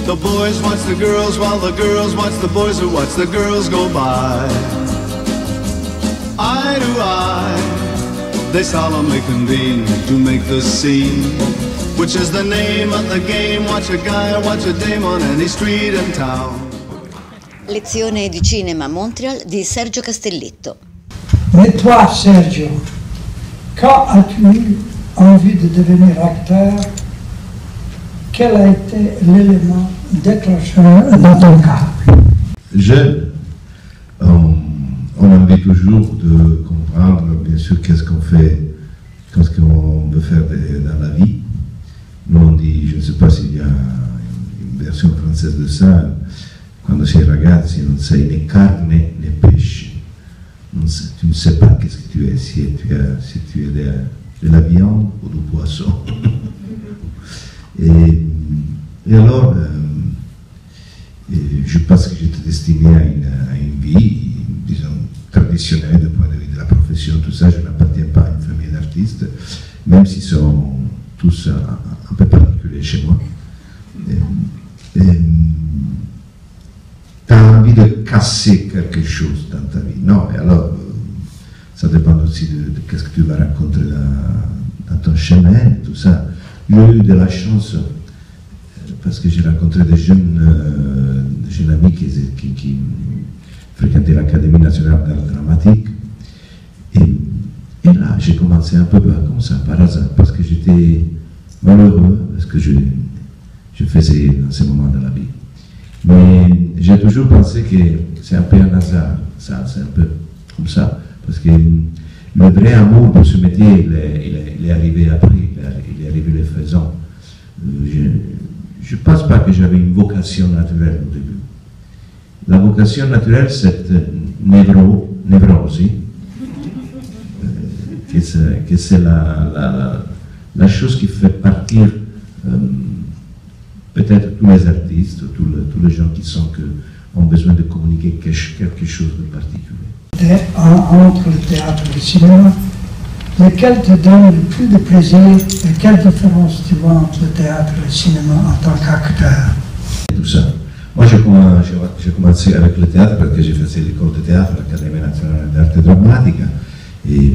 The boys watch the girls while the girls watch the boys who watch the girls go by. Eye to eye, they solemnly convene to make the scene, which is the name of the game. Watch a guy or watch a dame on any street in town. Lezione di cinema a Montréal di Sergio Castellitto. Mais toi, Sergio, quand as-tu eu envie de devenir acteur? Quel a été l'élément déclencheur dans ton cas? Jeune, on a envie toujours de comprendre, bien sûr, qu'est-ce qu'on fait, qu'est-ce qu'on veut faire dans la vie. Nous on dit, je ne sais pas s'il y a une version française de ça, quando sei ragazzi non sei né carne né pesce. Tu ne sais pas qu'est-ce que tu es, si tu es de la viande ou du poisson. Et alors, je pense que j'étais destiné à une vie, disons, traditionnelle du point de vue de la profession, tout ça. Je n'appartiens pas à une famille d'artistes, même s'ils sont tous un peu particuliers chez moi. Tu as envie de casser quelque chose dans ta vie, non? Et alors, ça dépend aussi de qu'est-ce que tu vas rencontrer dans ton chemin, tout ça. J'ai eu de la chance, parce que j'ai rencontré des jeunes amis qui fréquentaient l'Académie nationale d'art dramatique. Et là, j'ai commencé un peu comme ça, par hasard, parce que j'étais malheureux, parce que je faisais dans ces moments de la vie. Mais j'ai toujours pensé que c'est un peu un hasard, ça, c'est un peu comme ça, parce que le vrai amour pour ce métier, il est arrivé après, il est arrivé le faisant. Je ne pense pas que j'avais une vocation naturelle au début. La vocation naturelle, c'est névrose, que c'est la chose qui fait partir peut-être tous les artistes, tous les gens qui ont besoin de communiquer quelque chose de particulier. Entre le théâtre et le cinéma, lequel te donne le plus de plaisir et quelle différence tu vois entre le théâtre et le cinéma en tant qu'acteur? Tout ça. Moi, j'ai commencé avec le théâtre parce que j'ai fait l'école de théâtre à l'Académie nationale d'art dramatique et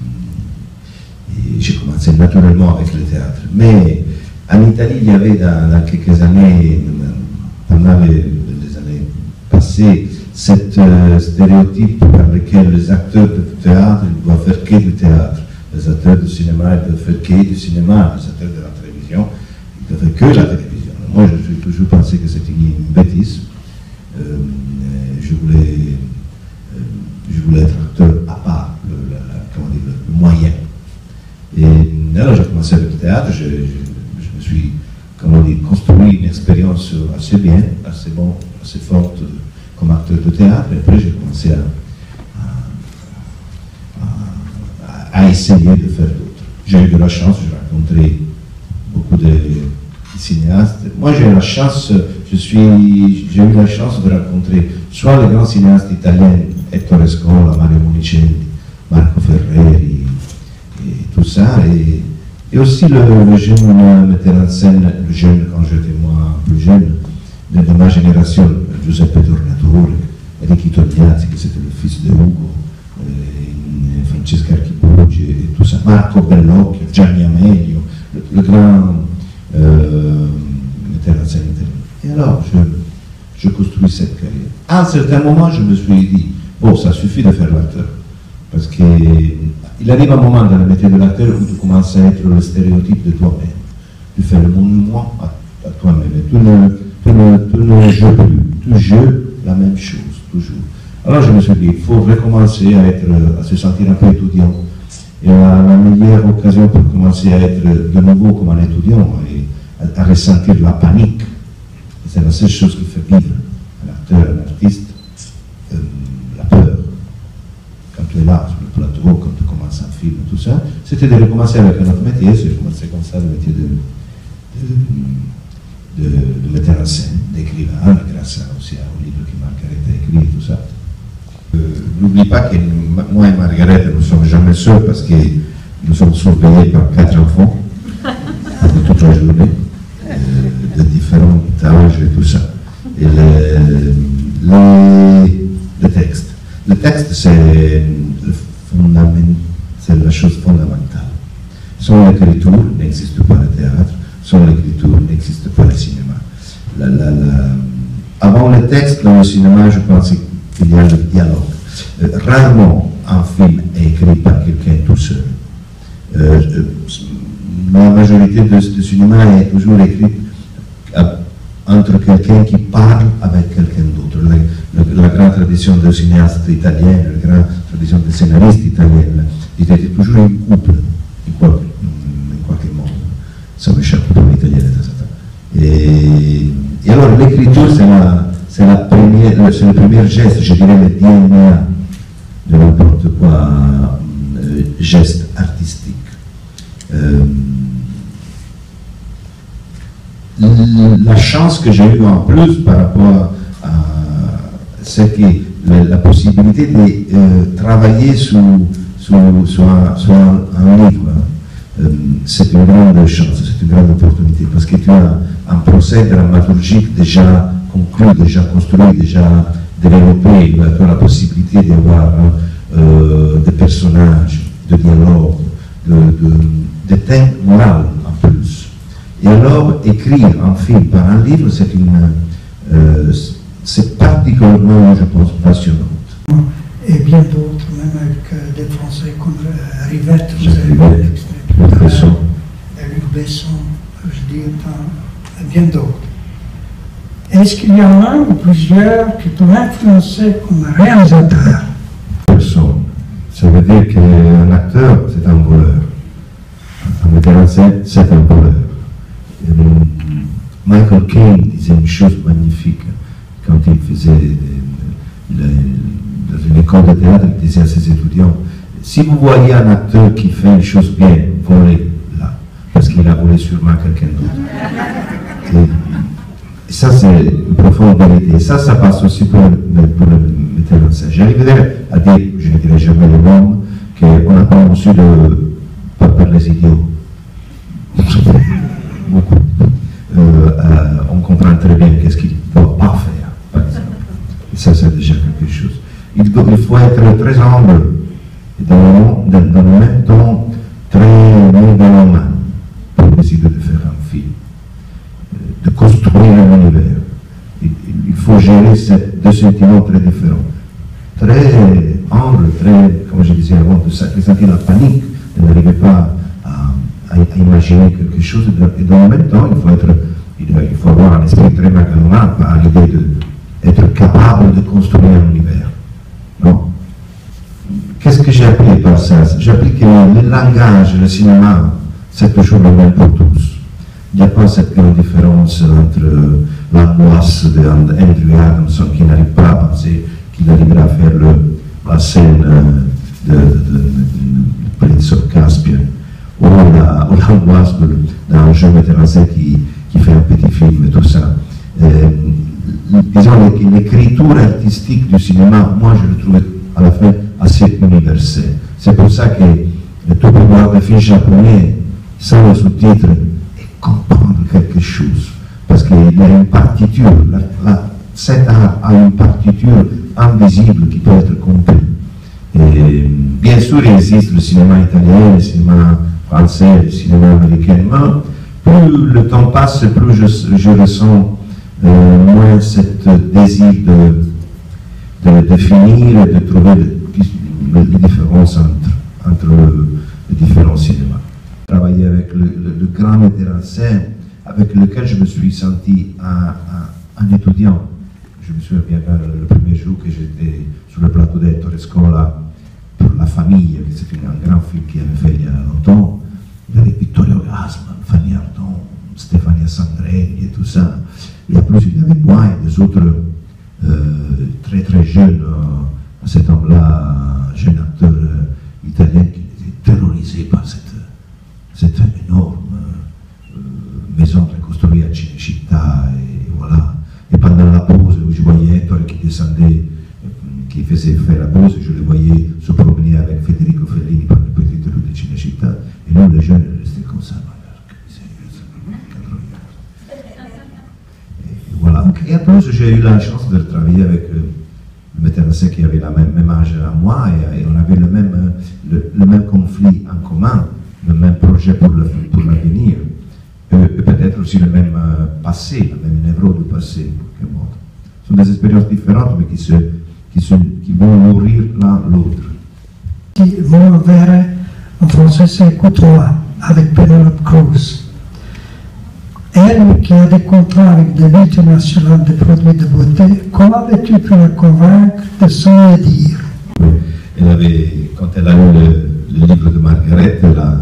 j'ai commencé naturellement avec le théâtre. Mais en Italie, il y avait dans quelques années, pendant les années passées, cet stéréotype par lequel les acteurs de théâtre doivent faire que du théâtre, les acteurs de cinéma doivent faire que du cinéma, les acteurs de la télévision ils doivent faire que la télévision. Moi, j'ai toujours pensé que c'était une bêtise. Je voulais être acteur à part, le moyen. Et alors, j'ai commencé avec le théâtre, je me suis, comment dire, construit une expérience assez bien, assez bon, assez forte comme acteur de théâtre, et après j'ai commencé à essayer de faire d'autres. J'ai eu de la chance, j'ai rencontré beaucoup de cinéastes. Moi j'ai eu la chance, j'ai eu la chance de rencontrer soit les grands cinéastes italiens, Ettore Scola, Mario Monicelli, Marco Ferreri, et tout ça, et aussi le jeune metteur en scène, le jeune quand j'étais moi plus jeune, de ma génération, Giuseppe Tornatore, Enrico Tognazzi, qui c'était le fils de Ugo, Francesca Archibugi, et tout ça, Marco Bellocchio, Gianni Amelio, le grand metteur en scène italien. Et alors, je construis cette carrière. À un certain moment, je me suis dit, bon, ça suffit de faire l'acteur, parce qu'il arrive un moment dans le métier de l'acteur où tu commences à être le stéréotype de toi-même. Tu fais le monument à toi-même, et tu ne joues plus, tu joues la même chose, toujours. Alors je me suis dit, il faut recommencer à se sentir un peu étudiant. Et la meilleure occasion pour commencer à être de nouveau comme un étudiant et à ressentir la panique, c'est la seule chose qui fait vivre un acteur, un artiste, la peur. Quand tu es là, sur le plateau, quand tu commences un film, tout ça, c'était de recommencer avec un autre métier. J'ai commencé comme ça, le métier de metteur en scène, d'écrivain, grâce aussi au livre que Margaret a écrit et tout ça. N'oublie pas que moi et Margaret, nous ne sommes jamais seuls parce que nous sommes surveillés par 4 enfants toute la journée, de différents âges et tout ça. le texte. Le texte, c'est la chose fondamentale. Sans l'écriture, n'existe pas le théâtre. Sans l'écriture, n'existe pas le cinéma. Avant le texte, dans le cinéma, je pense qu'il y a le dialogue. Rarement un film est écrit par quelqu'un tout seul. La majorité du cinéma est toujours écrite entre quelqu'un qui parle avec quelqu'un d'autre. La grande tradition de cinéastes italiens, la grande tradition de scénaristes italiens, ils étaient toujours un couple, in qualche modo. Ça m'échappe pour l'italien. Et alors l'écriture, c'est le premier geste, je dirais le DNA de n'importe quoi, geste artistique. La chance que j'ai eue en plus par rapport à c'est que la possibilité de travailler sur un livre, c'est une grande chance, c'est une grande opportunité, parce que tu as un procès dramaturgique déjà conclu, déjà construit, déjà développé. Tu as la possibilité d'avoir des personnages, de dialogues, de thèmes moraux en plus. Et alors, écrire un film par un livre, c'est particulièrement, je pense, passionnant. Et bien d'autres, même avec des Français comme Rivette, vous avez vu l'extrait. Luc Besson. Luc Besson, je dis, et bien d'autres. Est-ce qu'il y en a un ou plusieurs qui t'ont influencé comme réalisateur? Personne. Ça veut dire qu'un acteur, c'est un voleur. Un metteur en scène, c'est un voleur. Michael Caine disait une chose magnifique quand il faisait dans une école de théâtre, il disait à ses étudiants, si vous voyez un acteur qui fait une chose bien, volez là, parce qu'il a volé sûrement quelqu'un d'autre. Et ça, c'est une profonde vérité. Et ça passe aussi pour le metteur en scène. J'arriverai à dire, je ne dirai jamais le nom, qu'on n'a pas reçu par les idiots. Beaucoup. On comprend très bien qu'est-ce qu'il ne doit pas faire, par exemple. Et ça, c'est déjà quelque chose. Il faut être très humble et dans le même temps très mégalomane pour décider de faire un film, de construire un univers. Il faut gérer ces deux sentiments très différents. Très humble, très, comme je disais avant, de sentir la panique, de n'arriver pas à imaginer quelque chose. Et dans le même temps, il faut avoir un esprit très mégalomane à l'idée d'être capable de construire un univers. Non? Qu'est-ce que j'ai appris par ça? J'ai appris que le langage, le cinéma, c'est toujours le même pour tous. Il n'y a pas cette grande différence entre l'angoisse d'Andrew Adamson qui n'arrive pas à penser qu'il arrivera à faire la scène de Prince of Caspian, ou l'angoisse d'un jeune metteur en scène qui fait un petit film et tout ça. Disons que l'écriture artistique du cinéma, moi je le trouvais à la fin assez universelle. C'est pour ça que tu peux voir des films japonais sans le sous-titre et comprendre quelque chose. Parce qu'il y a une partiture, cet art a une partiture invisible qui peut être comprise. Et bien sûr, il existe le cinéma italien, le cinéma français, le cinéma américain, mais plus le temps passe, plus je ressens moins ce désir de finir et de trouver les différences entre les différents cinémas. Travailler avec le grand metteur en scène avec lequel je me suis senti un étudiant. Je me souviens bien le premier jour que j'étais sur le plateau d'Ettore Scola pour La Famille, c'était un grand film qui avait fait il y a longtemps. Il y avait Vittorio Gassman, Fanny Ardant, Stefania Sandrelli et tout ça. Et en plus, il y avait moi et des autres très très jeunes, cet homme-là, jeune acteur italien qui était terrorisé par cette énorme maison reconstruite à Cinecittà. Et voilà. Et pendant la pause, je voyais Ettore qui descendait, qui faisait faire la pause, je le voyais se promener avec Federico Fellini par le petit rue de Cinecittà. Et nous, les jeunes, restaient comme ça. Et voilà. Et en plus, j'ai eu la chance de travailler avec le metteur en scène qui avait la même âge à moi, et on avait le même conflit en commun, le même projet pour l'avenir, et peut-être aussi le même passé, le même névrose du passé, en quelque modo. Ce sont des expériences différentes, mais qui vont nourrir l'un l'autre. Qui vont avere un français côtoie avec Penelope Cruz. Elle qui a des contrats avec des multinationales de produits de beauté, comment avais-tu pu la convaincre de s'en dire? Quand elle a lu le livre de Margaret,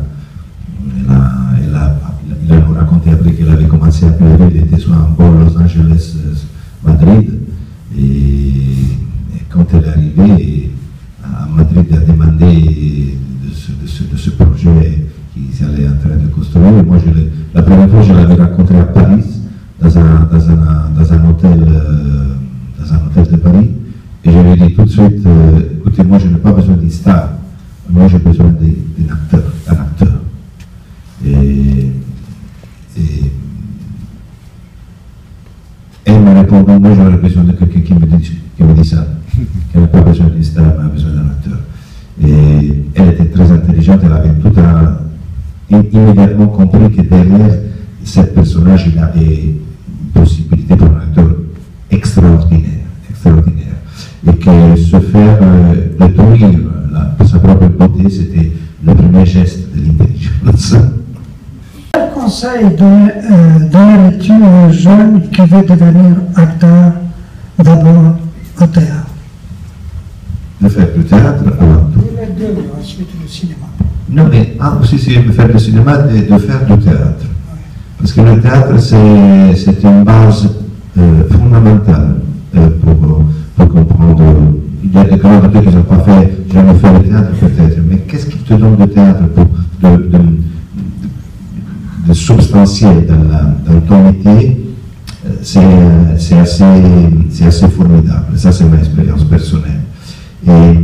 elle nous raconté après qu'elle avait commencé à pleurer, elle était soit en vol Los Angeles, Madrid, et quand elle est arrivée à Madrid, elle a demandé de ce projet qu'ils allaient en train de construire. Et moi, la première fois, je l'avais rencontré à Paris, dans un hôtel de Paris, et je lui ai dit tout de suite, écoutez, moi, je n'ai pas besoin d'une star, moi, j'ai besoin d'un acteur. Et elle m'a répondu, moi, j'aurais besoin de quelqu'un qui me dit ça, qu'elle n'a pas besoin d'une star, mais a besoin d'un acteur. Et elle était très intelligente, elle avait immédiatement compris que derrière ce personnage, il y avait une possibilité pour un acteur extraordinaire. Et que se faire détruire sa propre beauté, c'était le premier geste de l'intelligence. Quel conseil donnerais-tu à un jeune qui veut devenir acteur, d'abord au théâtre? De faire du théâtre avant tout. Les deux, ensuite le cinéma. Non, mais aussi c'est de faire du cinéma et de faire du théâtre. Parce que le théâtre, c'est une base fondamentale pour comprendre. Il y a des grands acteurs qui n'ont pas jamais fait le théâtre peut-être, mais qu'est-ce qui te donne le théâtre de substantiel dans ton métier? C'est assez formidable. Ça, c'est ma expérience personnelle. Et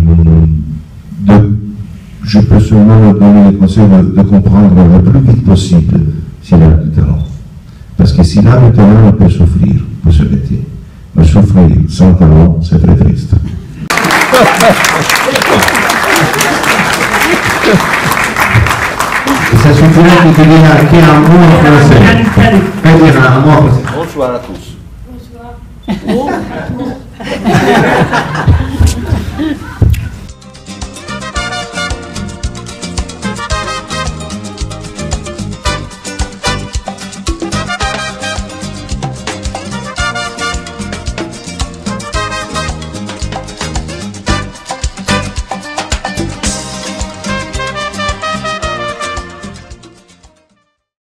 je peux seulement donner le conseil de comprendre le plus vite possible s'il a du talent. Parce que s'il a du talent, on peut souffrir pour ce métier. Mais souffrir sans talent, c'est très triste. Et ça suffirait de te dire qu'il y a un mot en français. Pas dire un mot en français. Bonsoir à tous. Bonsoir.